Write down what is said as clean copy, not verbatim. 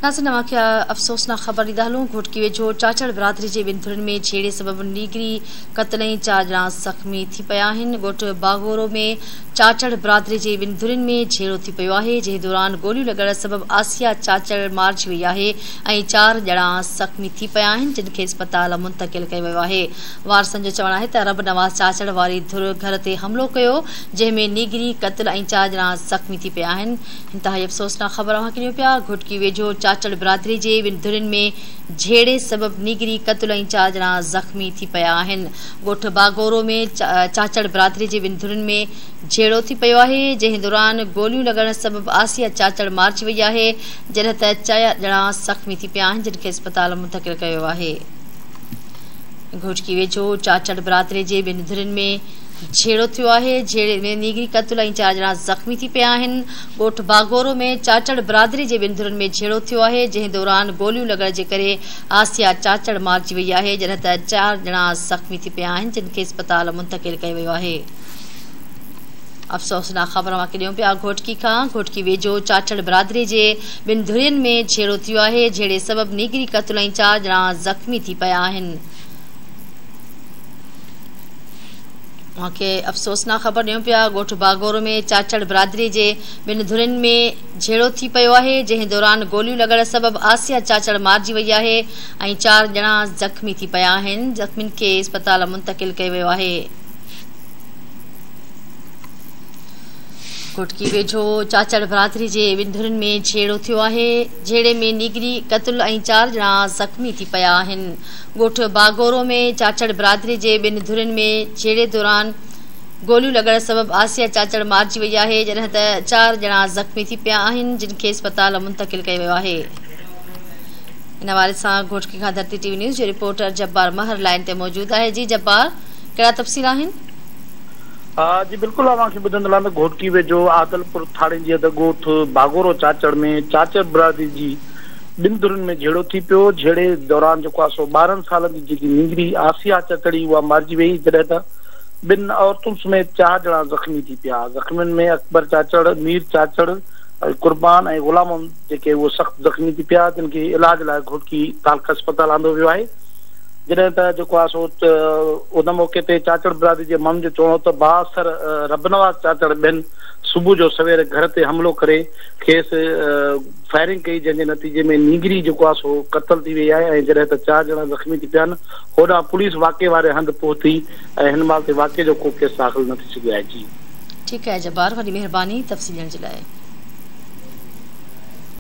नाज़रीन वाक़िया अफ़सोसनाक ख़बर ॾींदा हलूं। घोटकी वेझो चाचड़ बिरादरी जे ॿिनि धुरनि में छेड़े सबबि नीगरी क़त्ल ऐं 4 ॼणा ज़ख़्मी थी पिया आहिनि। ॻोठ बागोरो में चाचड़ बिरादरी जे ॿिनि धुरनि में झेड़ो थी पियो आहे, जंहिं दौरान गोलियूं लॻण सबबि आसिया चाचड़ मारिजी वई आहे ऐं 4 ॼणा ज़ख़्मी थी पिया आहिनि, जिन खे अस्पताल मुंतक़िल कयो वियो आहे। वारसनि जो चवणु आहे त रब नवाज़ चाचड़ वारी धुर घर ते हमिलो कयो, जंहिं में नीगरी क़त्ल ऐं 4 ॼणा ज़ख़्मी थी पिया आहिनि। इंतिहाई अफ़सोसनाक ख़बर अव्हांखे ॾियूं पिया। घोटकी वेझो चाचड़ बिरादरी जे ॿिनि धुरनि में झेड़े सबबि नीगरी क़त्ल ऐं 4 ॼणा ज़ख़्मी थी पिया आहिनि। ॻोठ बागोरो में चाचड़ बिरादरी जे ॿिनि धुरनि में झेड़ो थी पियो आहे, जंहिं दौरान गोलियूं लॻण सबबि आसिया चाचड़ मारिजी वई आहे, जॾहिं त 4 ॼणा ज़ख़्मी थी पिया आहिनि, जिन खे अस्पताल मुंतक़िल कयो वियो आहे। घोटकी वेझो चाचड़ बिरादरी जे ॿिनि धुरनि में झेड़ो थियो आहे, झेड़े में नीगरी क़त्ल ऐं 4 ॼणा ज़ख़्मी थी पिया आहिनि। ॻोठ बागोरो में चाचड़ बिरादरी जे ॿिनि धुरनि में झेड़ो थियो आहे, जंहिं दौरान गोलियूं लॻण जे करे आसिया चाचड़ मारिजी वई आहे, जॾहिं त 4 ॼणा ज़ख़्मी थी पिया आहिनि, जिन खे अस्पताल मुंतक़िल कयो वियो आहे। अफ़सोसनाक ख़बर वाक़िए ॾियूं पिया। घोटकी खां घोटकी वेझो चाचड़ बिरादरी जे ॿिनि धुरनि में झेड़ो थियो आहे, झेड़े सबबि नीगरी क़त्ल ऐं 4 ॼणा ज़ख़्मी थी पिया आहिनि। मूंखे अफ़सोसनाक ख़बर ॾियूं पिया। ॻोठ बागोरो में चाचड़ बिरादरी जे ॿिनि धुरनि में झेड़ो थी पियो आहे, जंहिं दौरान गोलियूं लॻण सबबि आसिया चाचड़ मारिजी वई आहे ऐं 4 ॼणा ज़ख़्मी थी पिया आहिनि। ज़ख़्मियुनि खे अस्पताल मुंतक़िल कयो वियो आहे। घोटकी वेझो चाचड़ बिरादरी जे ॿिनि धुरनि में झेड़ो थियो आहे, झेड़े में नीगरी क़त्ल ऐं 4 ॼणा ज़ख़्मी थी पिया आहिनि। ॻोठ बागोरो में चाचड़ बिरादरी जे ॿिनि धुरनि में झेड़े दौरान गोलियूं लॻण सबबि आसिया चाचड़ मारिजी वई आहे, जॾहिं त 4 ॼणा ज़ख़्मी थी पिया आहिनि, जिन खे अस्पताल मुंतक़िल कयो वियो आहे। इन हवाले सां घोटकी खां धरती टीवी न्यूज़ जो रिपोर्टर जब्बार महर लाइन ते मौजूद आहे। जी जब्बार, कहिड़ा तफ़सील आहिनि? जी बिल्कुलु अव्हांखे ॿुधंदड़ में घोटकी वेझो आदलपुर थाणे जी हद ॻोठ बागोरो चाचड़ में चाचड़ बिरादरी जी ॿिनि धुरनि में झेड़ो थी पियो। झेड़े दौरान जेको आहे सो 12 सालनि जी जेकी नीगरी आसिया चाचड़ी उहा मारिजी वई, जॾहिं त 2 औरतुनि समेत 4 ॼणा ज़ख़्मी थी पिया। ज़ख़्मियुनि में अकबर चाचड़, मीर चाचड़, कुर्बान ऐं ग़ुलाम जेके उहे सख़्तु ज़ख़्मी थी पिया, जिन खे इलाज लाइ घोटकी तालका अस्पताल आंदो वियो आहे। जॾहिं त जेको आहे सो उन मौक़े ते चाचड़ बिरादरी जे माण्हुनि जो चवणो त बासर रब नवाज़ चाचड़ ॿियनि सुबुह जो सवेर घर ते हमिलो करे खेसि फायरिंग कई, जंहिंजे नतीजे में नीगरी जेको आहे सो क़त्ल थी वई आहे ऐं जॾहिं त 4 ॼणा ज़ख़्मी थी पिया आहिनि। होॾां पुलिस वाक़े वारे हंधि पहुती ऐं हिन महिल ते वाक़े जो को केस दाख़िल न थी सघियो आहे। जी ठीकु आहे जब्बार, वॾी महिरबानी तफ़सील ॾियण जे लाइ।